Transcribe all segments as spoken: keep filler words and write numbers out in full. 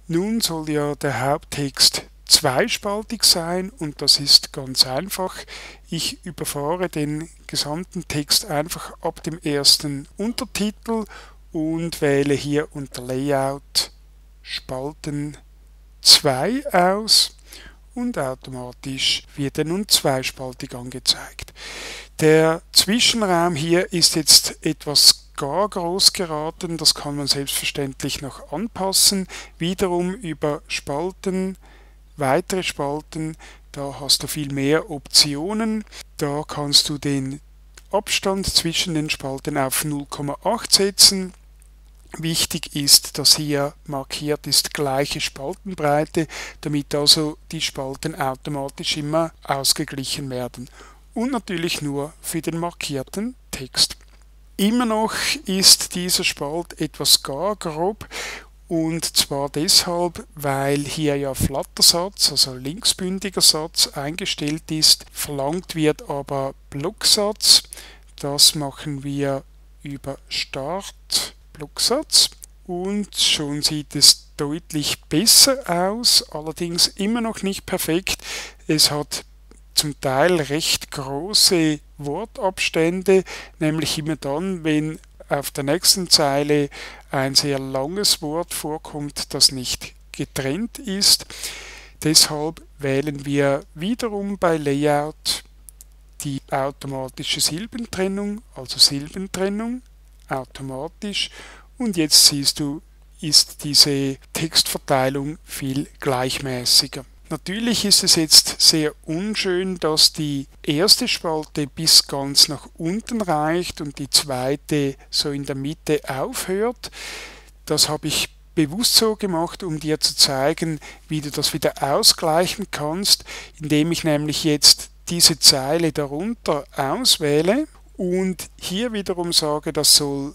Nun soll ja der Haupttext zweispaltig sein und das ist ganz einfach. Ich überfahre den gesamten Text einfach ab dem ersten Untertitel und wähle hier unter Layout Spalten zwei aus und automatisch wird er nun zweispaltig angezeigt. Der Zwischenraum hier ist jetzt etwas gar groß geraten, das kann man selbstverständlich noch anpassen. Wiederum über Spalten, weitere Spalten, da hast du viel mehr Optionen. Da kannst du den Abstand zwischen den Spalten auf null Komma acht setzen. Wichtig ist, dass hier markiert ist gleiche Spaltenbreite, damit also die Spalten automatisch immer ausgeglichen werden. Und natürlich nur für den markierten Text. Immer noch ist dieser Spalt etwas gar grob und zwar deshalb, weil hier ja Flattersatz, also linksbündiger Satz eingestellt ist, verlangt wird aber Blocksatz. Das machen wir über Start Blocksatz und schon sieht es deutlich besser aus, allerdings immer noch nicht perfekt. Es hat zum Teil recht große Wortabstände, nämlich immer dann, wenn auf der nächsten Zeile ein sehr langes Wort vorkommt, das nicht getrennt ist. Deshalb wählen wir wiederum bei Layout die automatische Silbentrennung, also Silbentrennung automatisch, und jetzt siehst du, ist diese Textverteilung viel gleichmäßiger. Natürlich ist es jetzt sehr unschön, dass die erste Spalte bis ganz nach unten reicht und die zweite so in der Mitte aufhört. Das habe ich bewusst so gemacht, um dir zu zeigen, wie du das wieder ausgleichen kannst, indem ich nämlich jetzt diese Zeile darunter auswähle und hier wiederum sage, das soll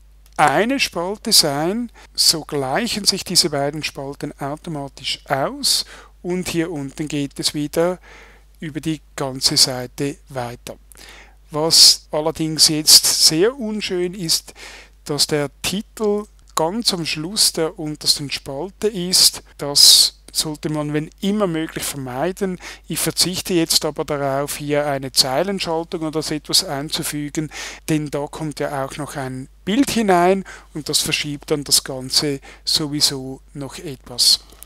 eine Spalte sein, so gleichen sich diese beiden Spalten automatisch aus und hier unten geht es wieder über die ganze Seite weiter. Was allerdings jetzt sehr unschön ist, dass der Titel ganz am Schluss der untersten Spalte ist. Das sollte man, wenn immer möglich, vermeiden. Ich verzichte jetzt aber darauf, hier eine Zeilenschaltung oder so etwas einzufügen, denn da kommt ja auch noch ein Bild hinein und das verschiebt dann das Ganze sowieso noch etwas.